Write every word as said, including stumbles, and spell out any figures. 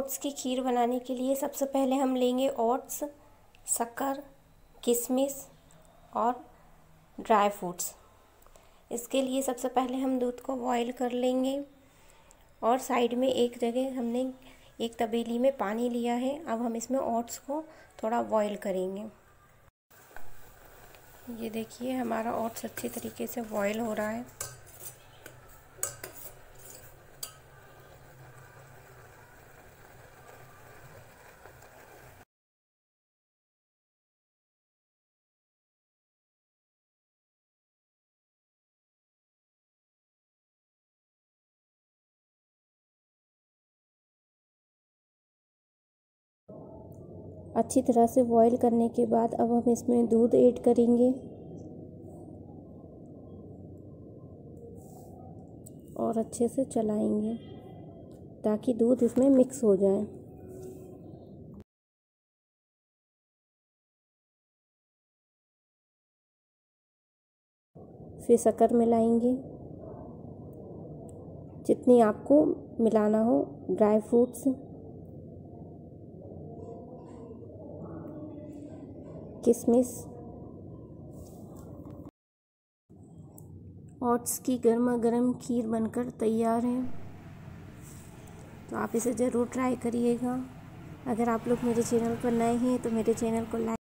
Oats की खीर बनाने के लिए सबसे पहले हम लेंगे ओट्स, शक्कर, किशमिश और ड्राई फ्रूट्स। इसके लिए सबसे पहले हम दूध को बॉईल कर लेंगे और साइड में एक जगह हमने एक तपेली में पानी लिया है। अब हम इसमें ओट्स को थोड़ा बॉईल करेंगे। ये देखिए हमारा ओट्स अच्छी तरीके से बॉईल हो रहा है। अच्छी तरह से बॉईल करने के बाद अब हम इसमें दूध ऐड करेंगे और अच्छे से चलाएंगे ताकि दूध इसमें मिक्स हो जाए। फिर शक्कर मिलाएंगे जितनी आपको मिलाना हो, ड्राई फ्रूट्स, किशमिश। ओट्स की गर्मा गर्म खीर बनकर तैयार है, तो आप इसे ज़रूर ट्राई करिएगा। अगर आप लोग मेरे चैनल पर नए हैं तो मेरे चैनल को लाइक